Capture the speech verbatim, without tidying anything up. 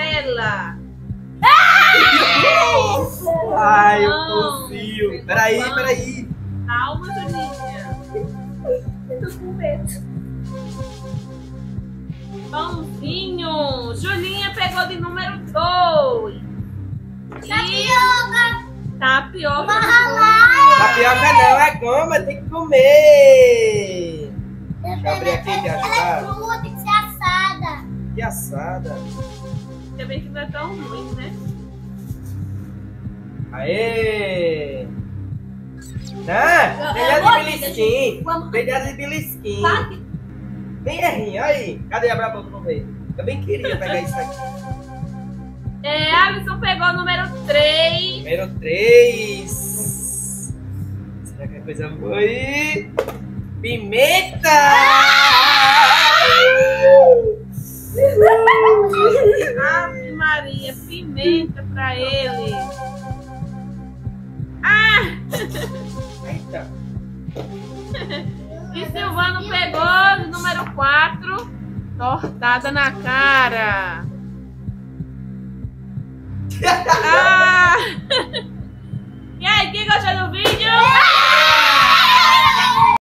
ela. Ai, o Não, fuzil. pegou Peraí, pão. peraí. Calma, Julinha. Eu tô com medo. Pãozinho. Julinha pegou de número dois. Tapioca. Tapioca. Tapioca não é goma, tem que comer. Deixa eu abrir aqui que Ela é achar. crua, tem que ser assada. Que assada. Ainda bem que não é tão ruim, né? Aê! Né? Beijada de belisquim. Vamos. Beijada de belisquim. Bate. Bem errinho, aí. Cadê a braba pra ver? Eu bem queria pegar isso aqui. É, Alisson pegou o número três. Número três. Será que é coisa boa aí? Pimenta! Ave Maria, pimenta pra ele. Ah! Eita. E Silvano pegou o número quatro. Tortada na cara.